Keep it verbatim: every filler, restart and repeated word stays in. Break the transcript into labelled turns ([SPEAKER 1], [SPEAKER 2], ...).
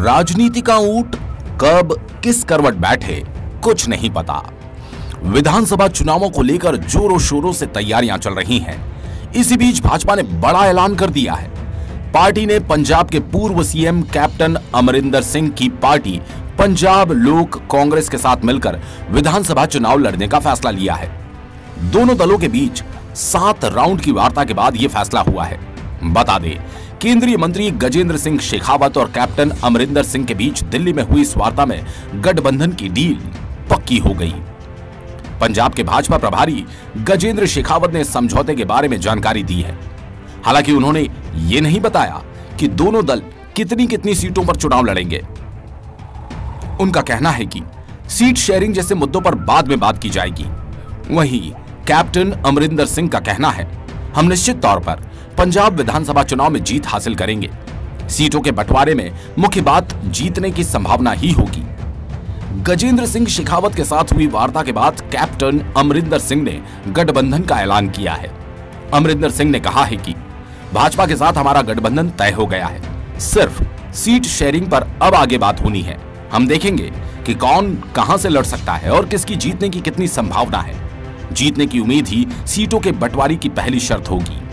[SPEAKER 1] राजनीति का ऊंट कब किस करवट बैठे कुछ नहीं पता। विधानसभा चुनावों को लेकर जोरों शोरों से तैयारियां चल रही हैं। इसी बीच भाजपा ने बड़ा ऐलान कर दिया है। पार्टी ने पंजाब के पूर्व सीएम कैप्टन अमरिंदर सिंह की पार्टी पंजाब लोक कांग्रेस के साथ मिलकर विधानसभा चुनाव लड़ने का फैसला लिया है। दोनों दलों के बीच सात राउंड की वार्ता के बाद यह फैसला हुआ है। बता दें, केंद्रीय मंत्री गजेंद्र सिंह शेखावत और कैप्टन अमरिंदर सिंह के बीच दिल्ली में हुई इस वार्ता में गठबंधन की डील पक्की हो गई। पंजाब के भाजपा प्रभारी गजेंद्र शेखावत ने समझौते के बारे में जानकारी दी है। हालांकि उन्होंने ये नहीं बताया कि दोनों दल कितनी कितनी सीटों पर चुनाव लड़ेंगे। उनका कहना है कि सीट शेयरिंग जैसे मुद्दों पर बाद में बात की जाएगी। वहीं कैप्टन अमरिंदर सिंह का कहना है, हम निश्चित तौर पर पंजाब विधानसभा चुनाव में जीत हासिल करेंगे। सीटों के बंटवारे में मुख्य बात जीतने की संभावना ही होगी। गजेंद्र सिंह शेखावत के साथ हुई वार्ता के बाद कैप्टन अमरिंदर सिंह ने गठबंधन का ऐलान किया है। अमरिंदर सिंह ने कहा है कि भाजपा के साथ हमारा गठबंधन तय हो गया है। सिर्फ सीट शेयरिंग पर अब आगे बात होनी है। हम देखेंगे कि कौन कहां से लड़ सकता है और किसकी जीतने की कितनी संभावना है। जीतने की उम्मीद ही सीटों के बंटवारे की पहली शर्त होगी।